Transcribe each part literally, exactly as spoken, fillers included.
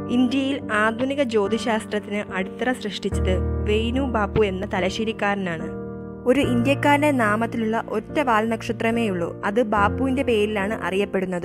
ഇന്ത്യയിൽ ആധുനിക ജ്യോതിശാസ്ത്രത്തിന് അടിത്തറ സൃഷ്ടിച്ചത് വൈനു ബാപ്പു എന്ന തലശ്ശേരിക്കാരനാണ്. ഒരു ഇന്ത്യക്കാരന്റെ നാമത്തിലുള്ള ഒറ്റ വാൽനക്ഷത്രമേയുള്ളൂ. അത് ബാപ്പുവിന്റെ പേരിലാണ് അറിയപ്പെടുന്നത്.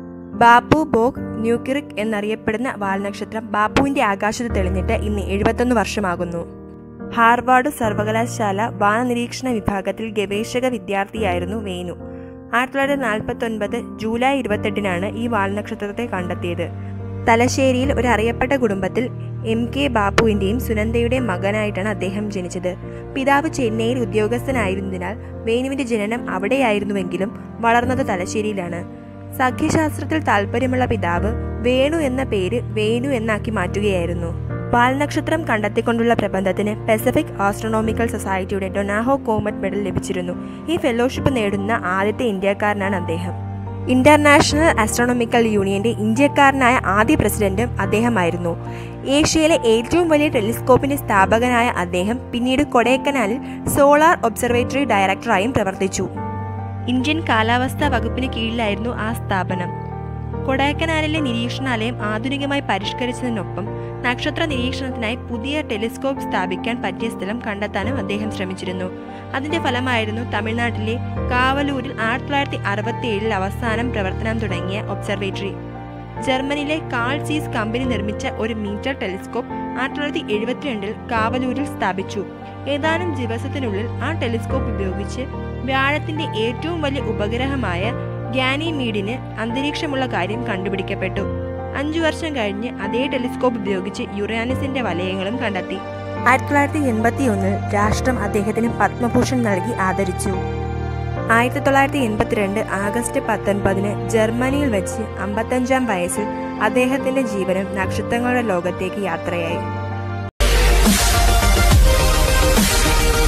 ബാപ്പു ബോഗ് ന്യൂക്രിക് എന്നറിയപ്പെടുന്ന വാൽനക്ഷത്രം ബാപ്പുവിന്റെ ആകാശത്ത് തെളിഞ്ഞിട്ട് ഇന്ന് എഴുപത്തൊന്ന് വർഷമാകുന്നു. ഹാർവാർഡ് സർവകലാശാല വാനനിരീക്ഷണ വിഭാഗത്തിൽ ഗവേഷക വിദ്യാർത്ഥിയായിരുന്നു വേനു. ആയിരത്തി തൊള്ളായിരത്തി നാൽപ്പത്തി ഒൻപത് ജൂലൈ ഇരുപത്തെട്ടിനാണ് ഈ വാൽനക്ഷത്രത്തെ കണ്ടെത്തിയത്. തലശ്ശേരിയിൽ ഒരു അറിയപ്പെട്ട കുടുംബത്തിൽ എം കെ ബാപ്പുവിന്റെയും സുനന്ദയുടെയും മകനായിട്ടാണ് അദ്ദേഹം ജനിച്ചത്. പിതാവ് ചെന്നൈയിൽ ഉദ്യോഗസ്ഥനായിരുന്നതിനാൽ വേനുവിന്റെ ജനനം അവിടെയായിരുന്നുവെങ്കിലും വളർന്നത് തലശ്ശേരിയിലാണ്. സഖ്യശാസ്ത്രത്തിൽ താല്പര്യമുള്ള പിതാവ് വേണു എന്ന പേര് വേനു എന്നാക്കി മാറ്റുകയായിരുന്നു. വാൽനക്ഷത്രം കണ്ടെത്തിക്കൊണ്ടുള്ള പ്രബന്ധത്തിന് പസഫിക് ആസ്ട്രോണോമിക്കൽ സൊസൈറ്റിയുടെ ഡൊനാഹോ കോമറ്റ് മെഡൽ ലഭിച്ചിരുന്നു. ഈ ഫെലോഷിപ്പ് നേടുന്ന ആദ്യത്തെ ഇന്ത്യക്കാരനാണ് അദ്ദേഹം. ഇന്റർനാഷണൽ ആസ്ട്രോണോമിക്കൽ യൂണിയന്റെ ഇന്ത്യക്കാരനായ ആദ്യ പ്രസിഡന്റും അദ്ദേഹമായിരുന്നു. ഏഷ്യയിലെ ഏറ്റവും വലിയ ടെലിസ്കോപ്പിന്റെ സ്ഥാപകനായ അദ്ദേഹം പിന്നീട് കൊടൈക്കനാലിൽ സോളാർ ഒബ്സർവേറ്ററി ഡയറക്ടറായും പ്രവർത്തിച്ചു. ഇന്ത്യൻ കാലാവസ്ഥാ വകുപ്പിന് കീഴിലായിരുന്നു ആ സ്ഥാപനം. കൊടൈക്കനാലിലെ നിരീക്ഷണാലയം ആധുനികമായി പരിഷ്കരിച്ചതിനൊപ്പം നക്ഷത്ര നിരീക്ഷണത്തിനായി പുതിയ ടെലിസ്കോപ്പ് സ്ഥാപിക്കാൻ പറ്റിയ സ്ഥലം കണ്ടെത്താനും അദ്ദേഹം ശ്രമിച്ചിരുന്നു. അതിന്റെ ഫലമായിരുന്നു തമിഴ്നാട്ടിലെ കാവലൂരിൽ ആയിരത്തി തൊള്ളായിരത്തി അറുപത്തി ഏഴിൽ അവസാനം പ്രവർത്തനം തുടങ്ങിയ ഒബ്സർവേറ്ററി. ജർമ്മനിയിലെ കാൾ സീസ് കമ്പനി നിർമ്മിച്ച ഒരു മീറ്റർ ടെലിസ്കോപ്പ് ആയിരത്തി തൊള്ളായിരത്തി എഴുപത്തിരണ്ടിൽ കാവലൂരിൽ സ്ഥാപിച്ചു. ഏതാനും ദിവസത്തിനുള്ളിൽ ആ ടെലിസ്കോപ്പ് ഉപയോഗിച്ച് വ്യാഴത്തിന്റെ ഏറ്റവും വലിയ ഉപഗ്രഹമായ ഗാനിമീഡിന് അന്തരീക്ഷമുള്ള കാര്യം കണ്ടുപിടിക്കപ്പെട്ടു. അഞ്ചു വർഷം കഴിഞ്ഞ് അതേ ടെലിസ്കോപ്പ് ഉപയോഗിച്ച് യുറാനസിന്റെ വലയങ്ങളും കണ്ടെത്തി. ആയിരത്തി തൊള്ളായിരത്തി എൺപത്തി ഒന്നിൽ രാഷ്ട്രം അദ്ദേഹത്തിന് പത്മഭൂഷൺ നൽകി ആദരിച്ചു. ആയിരത്തി തൊള്ളായിരത്തി എൺപത്തിരണ്ട് ആഗസ്റ്റ് പത്തൊൻപതിന് ജർമ്മനിയിൽ വെച്ച് അമ്പത്തഞ്ചാം വയസ്സിൽ അദ്ദേഹത്തിന്റെ ജീവനും നക്ഷത്രങ്ങളുടെ ലോകത്തേക്ക് യാത്രയായി.